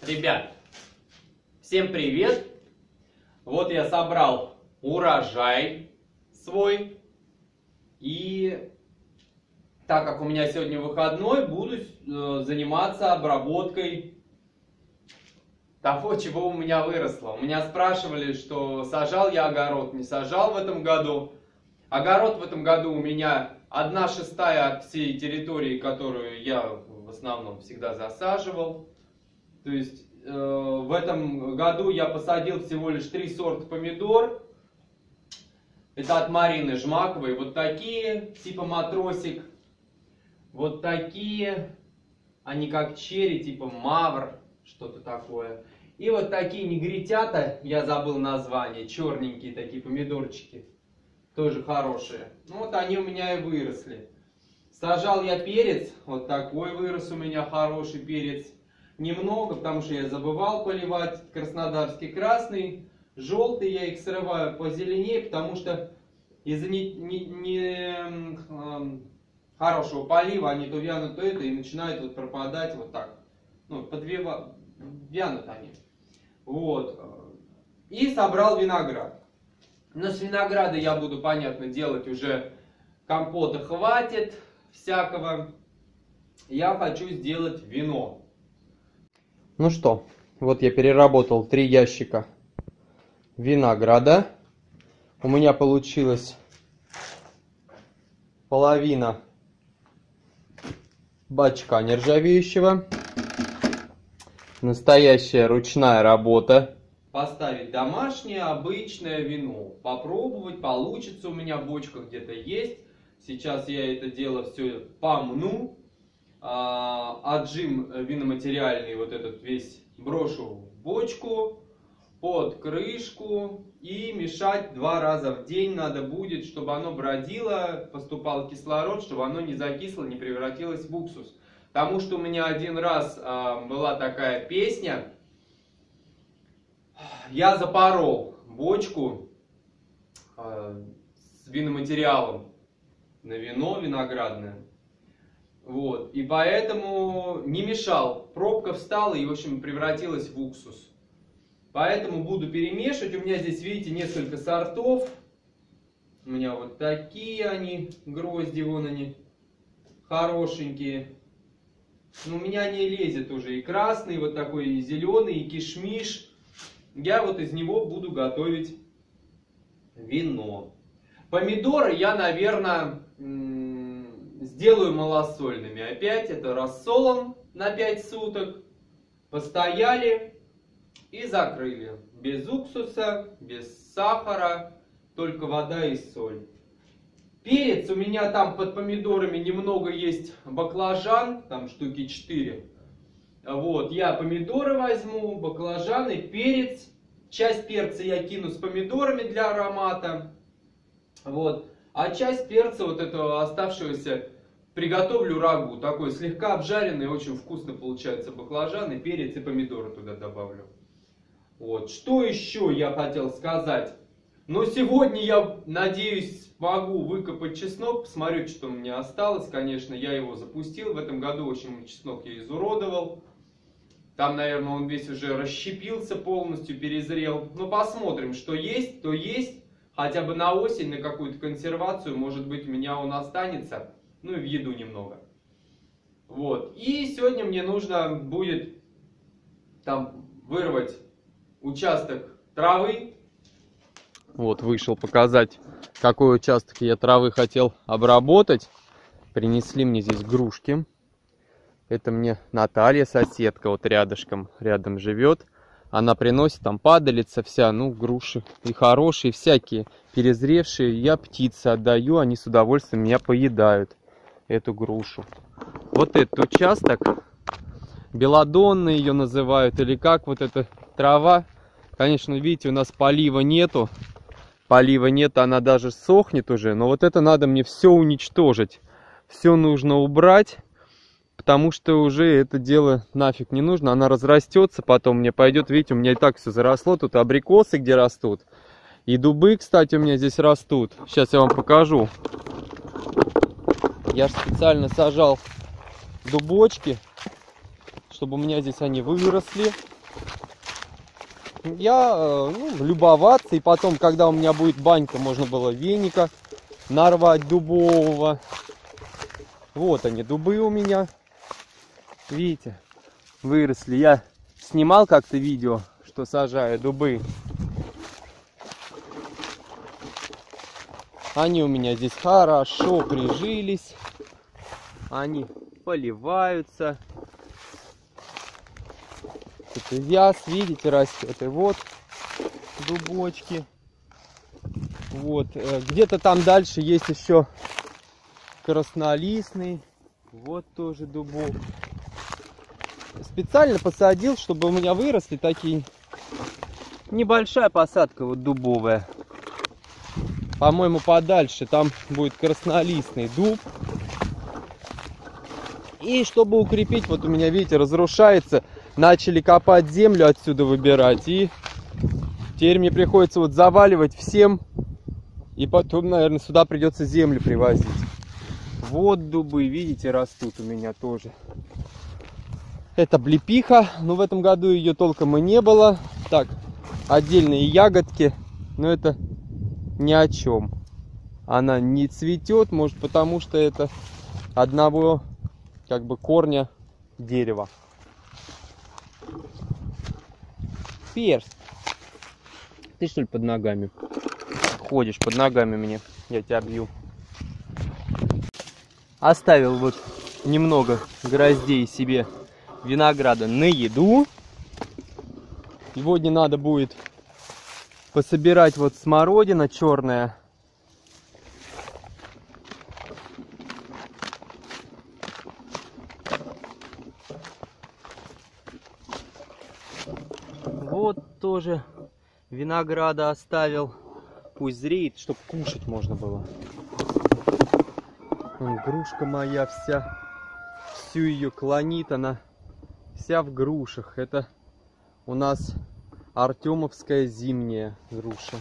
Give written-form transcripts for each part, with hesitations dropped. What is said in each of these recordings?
Ребят, всем привет! Вот я собрал урожай свой. И так как у меня сегодня выходной, буду заниматься обработкой того, чего у меня выросло. У меня спрашивали, что сажал я огород, не сажал в этом году. Огород в этом году у меня 1/6 от всей территории, которую я в основном всегда засаживал. То есть в этом году я посадил всего лишь 3 сорта помидор. Это от Марины Жмаковой. Вот такие, типа матросик. Вот такие, они как черри, типа мавр, что-то такое. И вот такие негритята, я забыл название, черненькие такие помидорчики. Тоже хорошие. Ну вот они у меня и выросли. Сажал я перец, вот такой вырос у меня хороший перец. Немного, потому что я забывал поливать. Краснодарский красный, желтый, я их срываю позеленее, потому что из-за хорошего полива они то вянут, то это, и начинают вот пропадать вот так. Ну, вянут они. Вот. И собрал виноград. Но с винограда я буду, понятно, делать уже компота хватит всякого. Я хочу сделать вино. Ну что, вот я переработал 3 ящика винограда. У меня получилась половина бачка нержавеющего. Настоящая ручная работа. Поставить домашнее обычное вино. Попробовать, получится. У меня бочка где-то есть. Сейчас я это дело все помну. Отжим виноматериальный вот этот весь брошу в бочку, под крышку. И мешать 2 раза в день надо будет, чтобы оно бродило, поступал кислород, чтобы оно не закисло, не превратилось в уксус. Потому что у меня один раз была такая песня. Я запорол бочку с виноматериалом на вино виноградное. Вот. И поэтому не мешал. Пробка встала и, в общем, превратилась в уксус. Поэтому буду перемешивать. У меня здесь, видите, несколько сортов. У меня вот такие они, грозди, вон они, хорошенькие. Но у меня не лезет уже и красный, вот такой, и зеленый, и кишмиш. Я вот из него буду готовить вино. Помидоры я, наверное, сделаю малосольными. Опять это рассолом на 5 суток. Постояли и закрыли. Без уксуса, без сахара, только вода и соль. Перец у меня там под помидорами немного есть баклажан, там штуки 4. Вот, я помидоры возьму, баклажаны, перец. Часть перца я кину с помидорами для аромата. Вот. А часть перца вот этого оставшегося приготовлю рагу. Такой слегка обжаренный, очень вкусно получается баклажаны, перец и помидоры туда добавлю. Вот. Что еще я хотел сказать? Но сегодня я, надеюсь, могу выкопать чеснок. Посмотрю, что у меня осталось. Конечно, я его запустил. В этом году, в общем, чеснок я изуродовал. Там, наверное, он весь уже расщепился полностью, перезрел. Но посмотрим, что есть, то есть. Хотя бы на осень, на какую-то консервацию, может быть, у меня он останется. Ну и в еду немного. Вот. И сегодня мне нужно будет там вырвать участок травы. Вот, вышел показать, какой участок я травы хотел обработать. Принесли мне здесь грушки. Это мне Наталья, соседка, вот рядом живет. Она приносит там падалица вся, ну, груши и хорошие, всякие перезревшие. Я птице отдаю, они с удовольствием меня поедают, эту грушу. Вот этот участок, белодонна ее называют, или как вот эта трава. Конечно, видите, у нас полива нету. Полива нет, она даже сохнет уже. Но вот это надо мне все уничтожить. Все нужно убрать. Потому что уже это дело нафиг не нужно. Она разрастется, потом мне пойдет. Видите, у меня и так все заросло. Тут абрикосы где растут. И дубы, кстати, у меня здесь растут. Сейчас я вам покажу. Я же специально сажал дубочки, чтобы у меня здесь они выросли. я любоваться. И потом, когда у меня будет банька, можно было веника нарвать дубового. Вот они, дубы у меня. Видите, выросли. Я снимал как-то видео, что сажаю дубы. Они у меня здесь хорошо прижились. Они поливаются. Тут и вяз, видите, растет. И вот дубочки. Вот. Где-то там дальше есть еще краснолистный. Вот тоже дубок. Специально посадил, чтобы у меня выросли такие. Небольшая посадка вот дубовая. По-моему, подальше там будет краснолистный дуб. И чтобы укрепить, вот у меня, видите, разрушается. Начали копать землю отсюда, выбирать. И теперь мне приходится вот заваливать всем. И потом, наверное, сюда придется землю привозить. Вот дубы, видите, растут у меня тоже. Это облепиха, но в этом году ее толком и не было. Так, отдельные ягодки, но это ни о чем. Она не цветет, может, потому что это одного как бы корня дерева. Перс, ты что ли под ногами? Ходишь под ногами мне, я тебя бью. Оставил вот немного гроздей себе винограда на еду. Сегодня надо будет пособирать вот смородина черная. Вот тоже винограда оставил. Пусть зреет, чтобы кушать можно было. Грушка моя вся, всю ее клонит, она вся в грушах. Это у нас артемовская зимняя груша.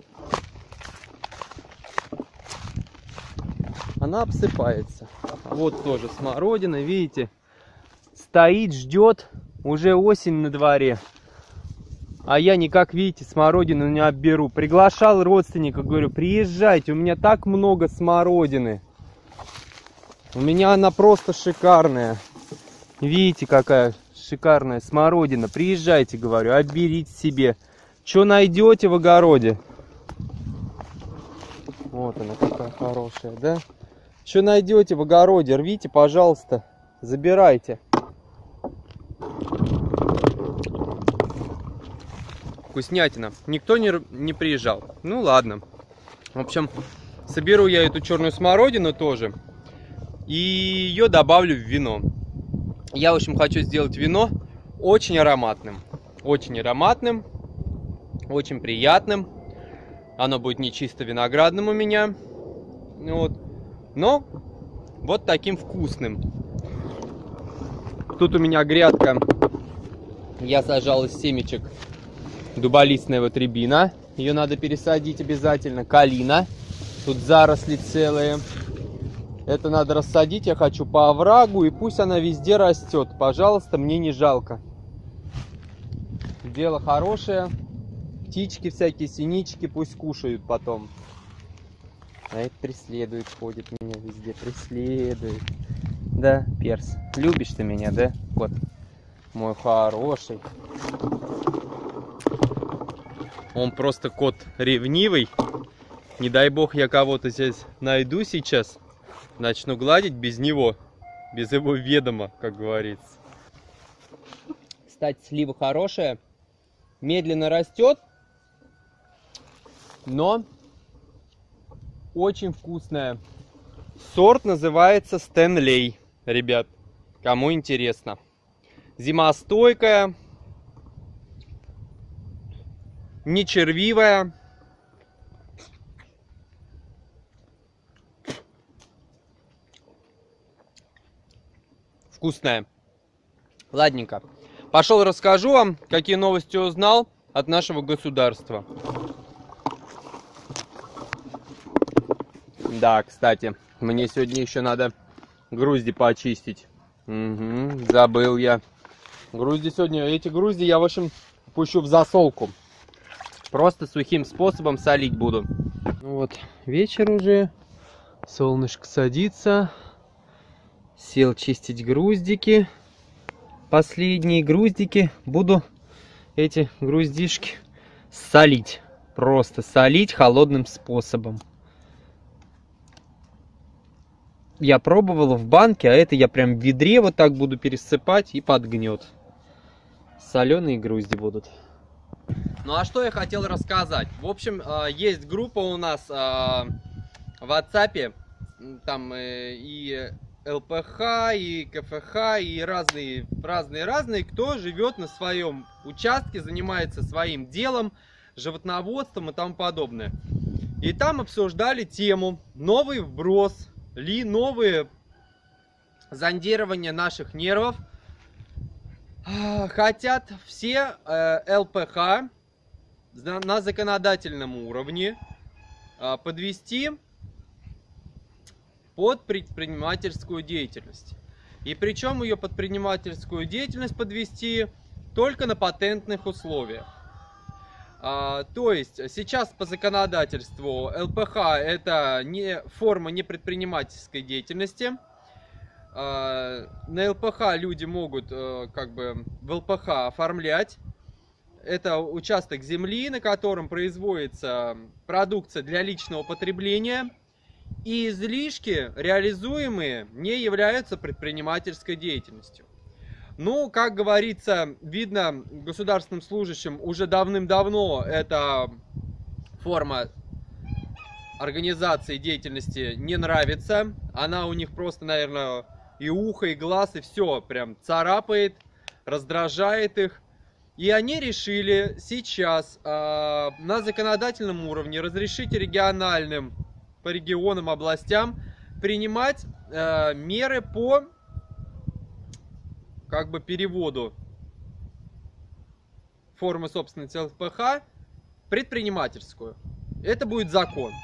Она обсыпается. А вот тоже смородина, видите, стоит, ждет, уже осень на дворе. А я никак, видите, смородину не обберу. Приглашал родственников, говорю, приезжайте, у меня так много смородины. У меня она просто шикарная. Видите, какая шикарная смородина. Приезжайте, говорю, отберите себе. Что найдете в огороде? Вот она какая хорошая, да? Что найдете в огороде, рвите, пожалуйста, забирайте. Вкуснятина. Никто не приезжал. Ну ладно. В общем, соберу я эту черную смородину тоже. И ее добавлю в вино. Я, в общем, хочу сделать вино очень ароматным. Очень ароматным. Очень приятным. Оно будет не чисто виноградным у меня. Вот. Но вот таким вкусным. Тут у меня грядка. Я сажал из семечек дуболистная вот рябина. Ее надо пересадить обязательно. Калина. Тут заросли целые. Это надо рассадить. Я хочу по оврагу. И пусть она везде растет. Пожалуйста, мне не жалко. Дело хорошее. Птички всякие, синички пусть кушают потом. А это преследует, ходит меня везде. Преследует. Да, перс. Любишь ты меня, да? Вот. Мой хороший. Он просто кот ревнивый. Не дай бог я кого-то здесь найду сейчас. Начну гладить без него. Без его ведома, как говорится. Кстати, слива хорошая. Медленно растет. Но очень вкусная. Сорт называется Стэнлей. Ребят, кому интересно. Зимостойкая. Не червивая. Вкусная. Ладненько. Пошел расскажу вам, какие новости узнал от нашего государства. Да, кстати, мне сегодня еще надо грузди почистить. Угу, забыл я. Грузди сегодня, эти грузди я, в общем, пущу в засолку. Просто сухим способом солить буду. Ну вот, вечер уже. Солнышко садится. Сел чистить груздики. Последние груздики. Буду эти груздишки солить. Просто солить холодным способом. Я пробовал в банке, а это я прям в ведре вот так буду пересыпать и подгнет. Соленые грузди будут. Ну а что я хотел рассказать? В общем, есть группа у нас в WhatsApp. Там и ЛПХ, и КФХ, и разные, кто живет на своем участке, занимается своим делом, животноводством и тому подобное. И там обсуждали тему новый вброс, новые зондирования наших нервов. Хотят все ЛПХ на законодательном уровне подвести под предпринимательскую деятельность. И причем ее предпринимательскую деятельность подвести только на патентных условиях. То есть сейчас по законодательству ЛПХ это форма непредпринимательской деятельности. На ЛПХ люди могут как бы в ЛПХ оформлять. Это участок земли, на котором производится продукция для личного потребления. И излишки, реализуемые, не являются предпринимательской деятельностью. Ну, как говорится, видно государственным служащим уже давным-давно эта форма организации деятельности не нравится. Она у них просто, наверное, и ухо, и глаз, и все прям царапает, раздражает их. И они решили сейчас на законодательном уровне разрешить региональным, по регионам, областям принимать меры по как бы переводу формы собственности ЛПХ предпринимательскую. Это будет закон.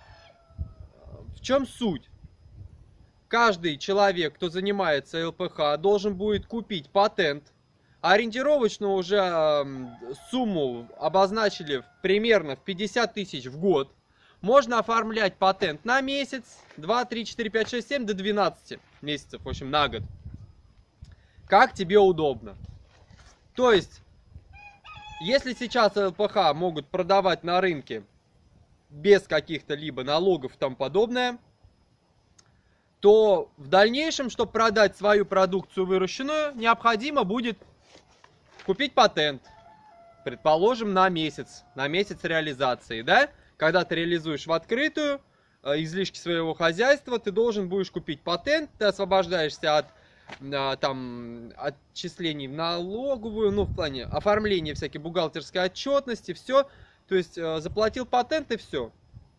В чем суть? Каждый человек, кто занимается ЛПХ, должен будет купить патент. Ориентировочно уже сумму обозначили примерно в 50 тысяч в год. Можно оформлять патент на месяц, 2, 3, 4, 5, 6, 7, до 12 месяцев, в общем, на год. Как тебе удобно. То есть, если сейчас ЛПХ могут продавать на рынке без каких-то либо налогов и тому подобное, то в дальнейшем, чтобы продать свою продукцию выращенную, необходимо будет купить патент. Предположим, на месяц реализации, да? Когда ты реализуешь в открытую излишки своего хозяйства, ты должен будешь купить патент, ты освобождаешься от там отчислений в налоговую, ну в плане оформления всякой бухгалтерской отчетности, все, то есть заплатил патент и все.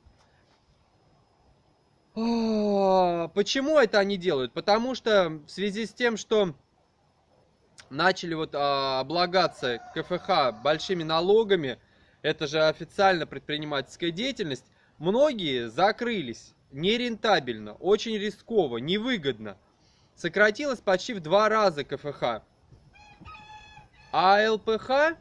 Почему это они делают? Потому что в связи с тем, что начали вот облагаться КФХ большими налогами, это же официально предпринимательская деятельность, многие закрылись нерентабельно, очень рисково, невыгодно. Сократилось почти в 2 раза КФХ. А ЛПХ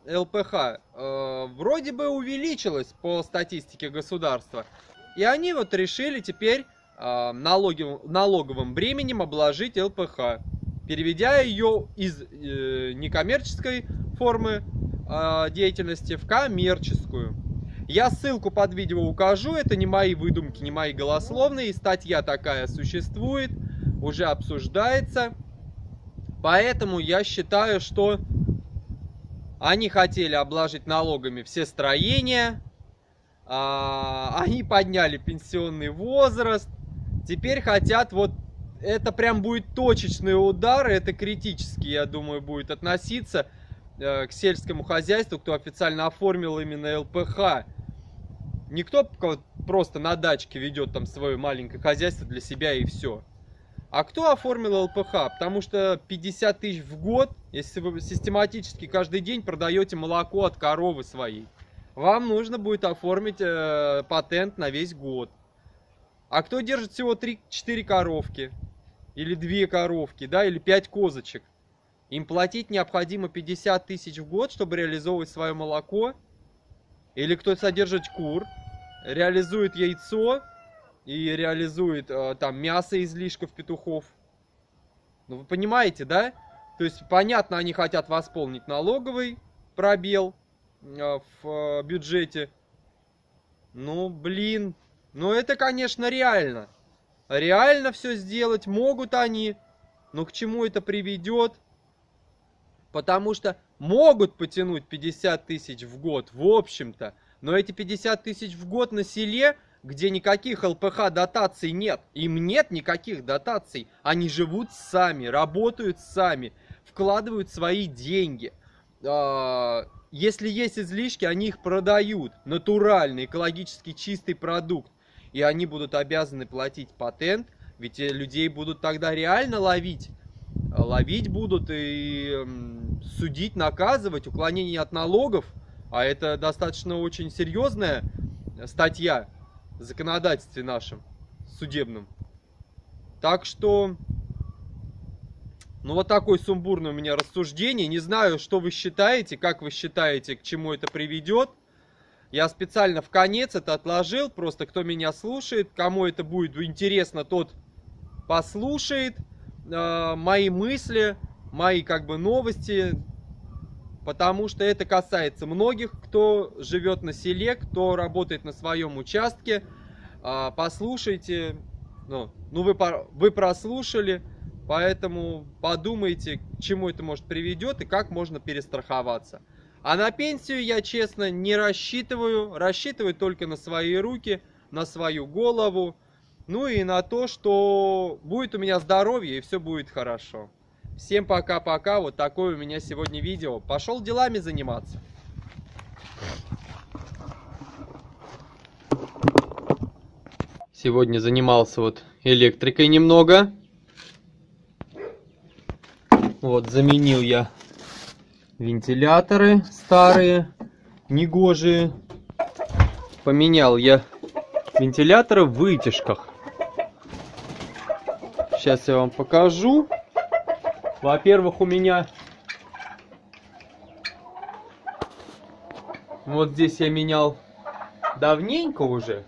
вроде бы увеличилось по статистике государства. И они вот решили теперь налоговым бременем обложить ЛПХ, переведя ее из некоммерческой формы деятельности в коммерческую. Я ссылку под видео укажу, это не мои выдумки, не мои голословные, статья такая существует, уже обсуждается. Поэтому я считаю, что они хотели обложить налогами все строения, они подняли пенсионный возраст, теперь хотят вот, это прям будет точечный удар, это критически, я думаю, будет относиться к сельскому хозяйству, кто официально оформил именно ЛПХ. Никто просто на дачке ведет там свое маленькое хозяйство для себя и все. А кто оформил ЛПХ? Потому что 50 тысяч в год, если вы систематически каждый день продаете молоко от коровы своей, вам нужно будет оформить патент на весь год. А кто держит всего 3-4 коровки? Или 2 коровки, да, или 5 козочек? Им платить необходимо 50 тысяч в год, чтобы реализовывать свое молоко. или кто содержит кур, реализует яйцо и реализует там мясо излишков петухов. Ну вы понимаете, да? То есть понятно, они хотят восполнить налоговый пробел в бюджете. Ну блин, ну это конечно реально. Реально все сделать могут они. Но к чему это приведет? Потому что могут потянуть 50 тысяч в год, в общем-то. Но эти 50 тысяч в год на селе, где никаких ЛПХ дотаций нет. Им нет никаких дотаций. Они живут сами, работают сами, вкладывают свои деньги. Если есть излишки, они их продают. Натуральный, экологически чистый продукт. И они будут обязаны платить патент. Ведь людей будут тогда реально ловить. Ловить будут и судить, наказывать, уклонение от налогов. А это достаточно очень серьезная статья в законодательстве нашем, судебном. Так что, ну вот такое сумбурное у меня рассуждение. Не знаю, что вы считаете, как вы считаете, к чему это приведет. Я специально в конец это отложил. Просто кто меня слушает, кому это будет интересно, тот послушает мои мысли, мои как бы новости, потому что это касается многих, кто живет на селе, кто работает на своем участке. Послушайте, ну вы прослушали, поэтому подумайте, к чему это может приведет и как можно перестраховаться. А на пенсию я, честно, не рассчитываю, рассчитываю только на свои руки, на свою голову. Ну и на то, что будет у меня здоровье и все будет хорошо. Всем пока-пока. Вот такое у меня сегодня видео. Пошел делами заниматься. Сегодня занимался вот электрикой немного. Вот заменил я вентиляторы старые, негожие. Поменял я вентиляторы в вытяжках. Сейчас я вам покажу. Во-первых, у меня вот здесь я менял давненько уже.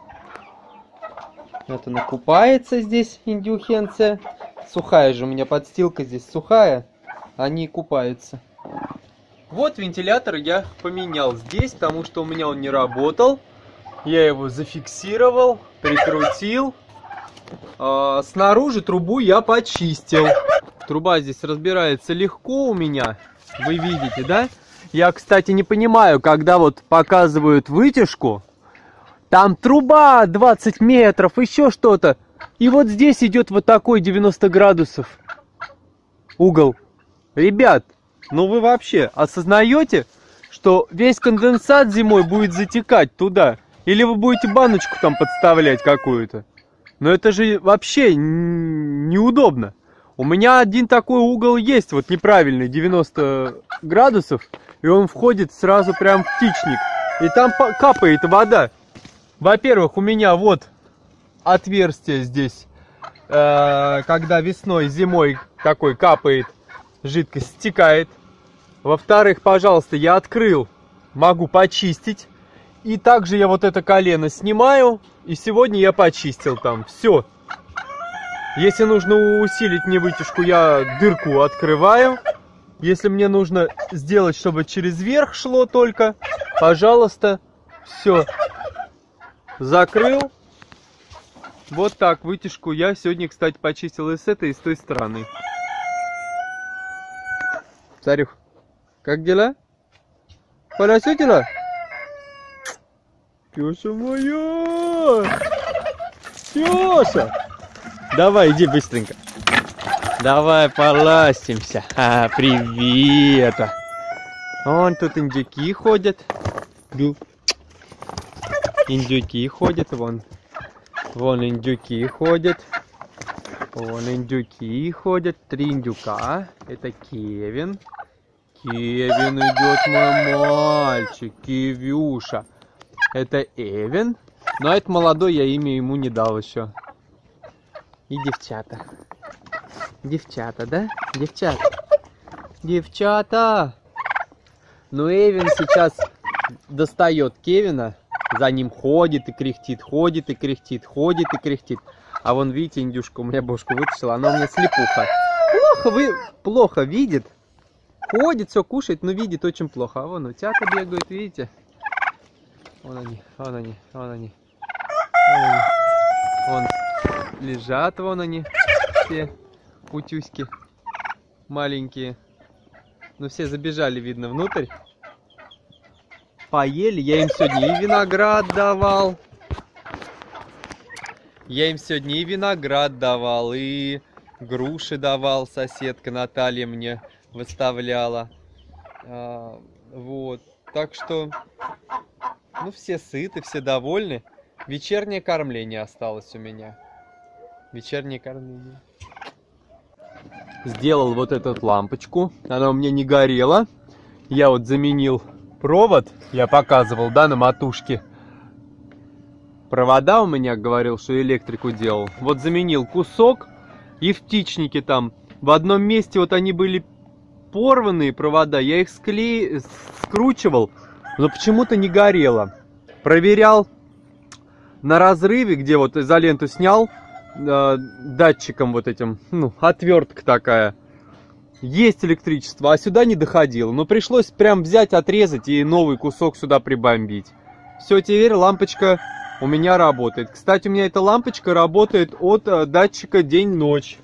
Вот она купается здесь, индюхенция. Сухая же у меня подстилка здесь сухая. Они купаются. Вот вентилятор я поменял здесь, потому что у меня он не работал. Я его зафиксировал, прикрутил. Снаружи трубу я почистил. Труба здесь разбирается легко у меня. Вы видите, да? Я, кстати, не понимаю, когда вот показывают вытяжку. Там труба 20 метров, еще что-то. И вот здесь идет вот такой 90 градусов угол. Ребят, ну вы вообще осознаете, что весь конденсат зимой будет затекать туда? Или вы будете баночку там подставлять какую-то? Но это же вообще неудобно. У меня один такой угол есть, вот неправильный, 90 градусов. И он входит сразу прям в птичник. И там капает вода. Во-первых, у меня вот отверстие здесь. Когда весной, зимой такой капает, жидкость стекает. Во-вторых, пожалуйста, я открыл, могу почистить. И также я вот это колено снимаю. И сегодня я почистил там. Все. Если нужно усилить мне вытяжку, я дырку открываю. Если мне нужно сделать, чтобы через верх шло только, пожалуйста, все. Закрыл. Вот так вытяжку я сегодня, кстати, почистил и с этой, и с той стороны. Царюх, как дела? Хорошо дела? Тёша моя! Тёша! Давай, иди быстренько. Давай поластимся. Привет! Вон тут индюки ходят. Индюки ходят, вон. Вон индюки ходят. Вон индюки ходят. 3 индюка. Это Кевин. Кевин идет, мой мальчик. Кевюша. Это Эвен. Но это молодой, я имя ему не дал еще. И девчата. Девчата, да? Девчата. Девчата. Ну, Эвен сейчас достает Кевина, за ним ходит и кряхтит, ходит и кряхтит, ходит и кряхтит. А вон, видите, индюшка у меня бошку вытащила, она у меня слепуха. Плохо видит, ходит, все кушает, но видит очень плохо. А вон утята бегают, видите? Вон они, вон они, вон они. Вон лежат, вон они, все утюськи маленькие. Ну, все забежали, видно, внутрь. Поели, я им сегодня и виноград давал. Я им сегодня и виноград давал, и груши давал. Соседка Наталья мне выставляла. Вот. Так что, ну, все сыты, все довольны. Вечернее кормление осталось у меня. Вечернее кормление. Сделал вот эту лампочку. Она у меня не горела. Я вот заменил провод. Я показывал, да, на матушке. Провода у меня, говорил, что электрику делал. Вот заменил кусок. И в птичнике там в одном месте вот они были порванные провода. Я их скручивал, но почему-то не горело. Проверял на разрыве, где вот изоленту снял, датчиком вот этим, ну, отвертка такая. Есть электричество, а сюда не доходило. Но пришлось прям взять, отрезать и новый кусок сюда прибомбить. Все, теперь лампочка у меня работает. Кстати, у меня эта лампочка работает от датчика день-ночь.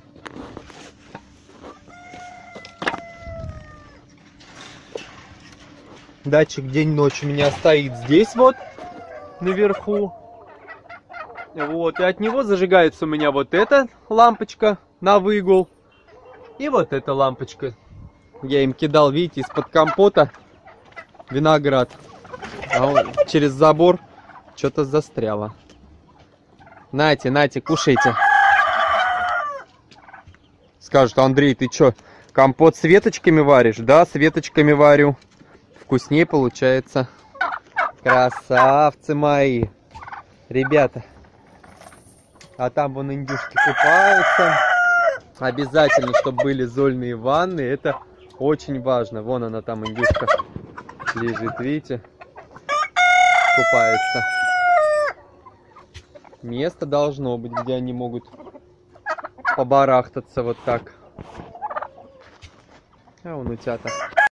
Датчик день-ночь у меня стоит здесь вот, наверху. Вот, и от него зажигается у меня вот эта лампочка на выгул. И вот эта лампочка. Я им кидал, видите, из-под компота виноград. А он через забор что-то застряло. Нате, нате, кушайте. Скажут: Андрей, ты что, компот с веточками варишь? Да, с веточками варю. Вкуснее получается. Красавцы мои. Ребята. А там вон индюшки купаются. Обязательно, чтобы были зольные ванны. Это очень важно. Вон она там, индюшка, лежит, видите? Купается. Место должно быть, где они могут побарахтаться вот так. А вон утята.